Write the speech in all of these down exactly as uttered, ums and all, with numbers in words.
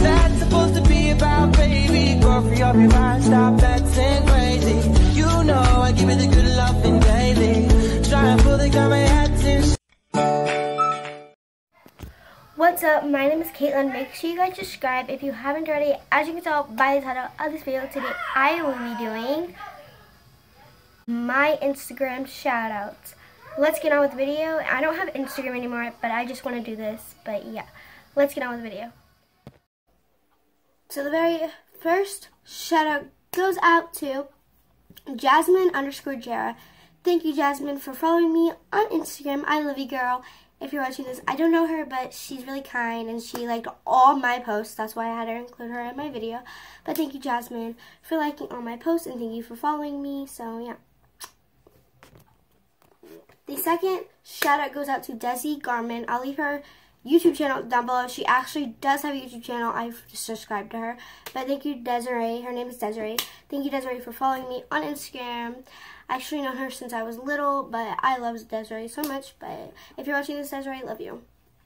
that supposed to be about, baby? Girl, free up your mind, stop acting crazy. You know I give you the good loving daily. Try and pull the camera heads in. What's up? My name is Caitlin. Make sure you guys subscribe if you haven't already. As you can tell by the title of this video, today I will be doing my Instagram shoutouts. Let's get on with the video. I don't have Instagram anymore, but I just want to do this. But yeah, let's get on with the video. So the very first shoutout goes out to Jasmine underscore Jara. Thank you, Jasmine, for following me on Instagram. I love you, girl. If you're watching this, I don't know her, but she's really kind, and she liked all my posts. That's why I had her include her in my video. But thank you, Jasmine, for liking all my posts, and thank you for following me. So, yeah. The second shout out goes out to Desi Garmin. I'll leave her YouTube channel down below. She actually does have a YouTube channel. I've subscribed to her. But thank you, Desiree. Her name is Desiree. Thank you, Desiree, for following me on Instagram. I actually know her since I was little, but I love Desiree so much. But if you're watching this, Desiree, I love you.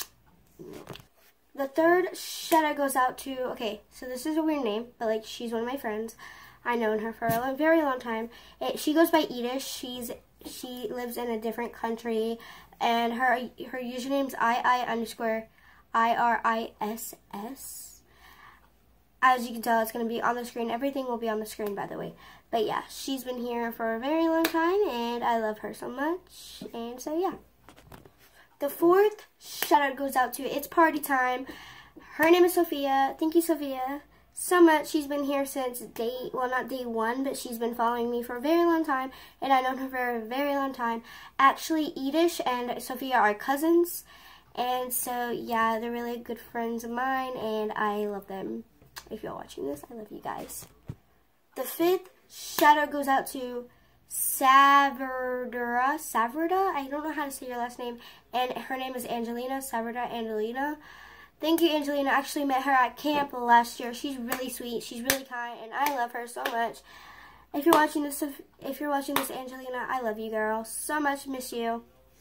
The third shout out goes out to, okay, so this is a weird name, but like she's one of my friends. I've known her for a very long time. It, she goes by Edish. She's she lives in a different country, and her her username's I I underscore I R I S S. As you can tell, it's going to be on the screen. Everything will be on the screen, by the way. But yeah, she's been here for a very long time, and I love her so much. And so yeah. The fourth shout out goes out to It's Party Time. Her name is Sophia. Thank you, Sophia, so much. She's been here since day, well, not day one, but she's been following me for a very long time, and I've known her for a very long time. Actually, Edish and Sophia are cousins, and so yeah, they're really good friends of mine, and I love them. If you're watching this, I love you guys. The fifth shout out goes out to Savrda. Savrda? I don't know how to say your last name, and her name is Angelina. Savrda Angelina. Thank you, Angelina. I actually met her at camp last year. She's really sweet. She's really kind, and I love her so much. If you're watching this, if you're watching this, Angelina, I love you, girl, so much. Miss you.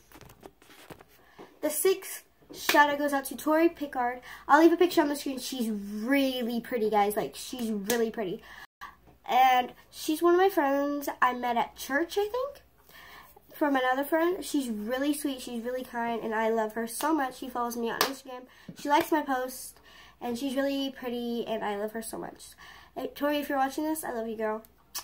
The sixth shout out goes out to Tori Pickard. I'll leave a picture on the screen. She's really pretty, guys. Like, she's really pretty. And she's one of my friends I met at church, I think, from another friend. She's really sweet. She's really kind, and I love her so much. She follows me on Instagram. She likes my posts, and she's really pretty, and I love her so much. Hey, Tori, if you're watching this, I love you, girl.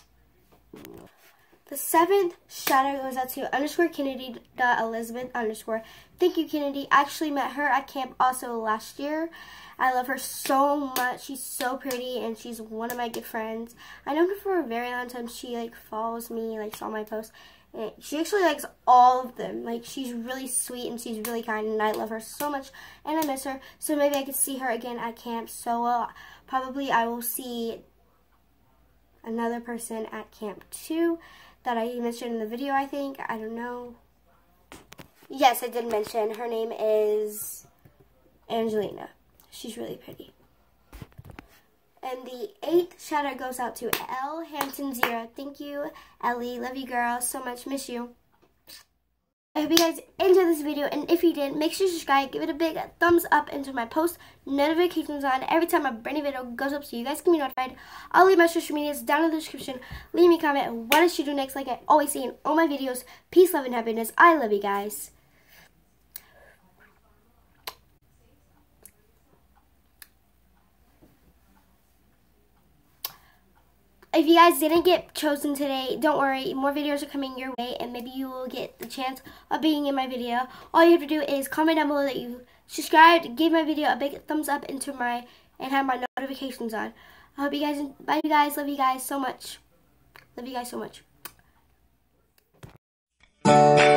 The seventh shout out goes out to underscore Kennedy dot Elizabeth underscore. Thank you, Kennedy. I actually met her at camp also last year. I love her so much. She's so pretty, and she's one of my good friends. I know her for a very long time. She like follows me, likes all my posts. And she actually likes all of them. Like, she's really sweet, and she's really kind, and I love her so much, and I miss her. So maybe I could see her again at camp. So uh, probably I will see another person at camp too that I mentioned in the video, I think. I don't know. Yes, I did mention. Her name is Angelina. She's really pretty. And the eighth shout out goes out to Elle Hampton Zero. Thank you, Ellie. Love you, girl, so much. Miss you. I hope you guys enjoyed this video, and if you did, make sure to subscribe, give it a big thumbs up, and turn my post notifications on every time a brand new video goes up so you guys can be notified. I'll leave my social medias down in the description. Leave me a comment. What I should do next, like I always say in all my videos. Peace, love, and happiness. I love you guys. If you guys didn't get chosen today, don't worry. More videos are coming your way, and maybe you will get the chance of being in my video. All you have to do is comment down below that you subscribed, give my video a big thumbs up, into my and have my notifications on. I hope you guys, bye you guys, love you guys so much. Love you guys so much.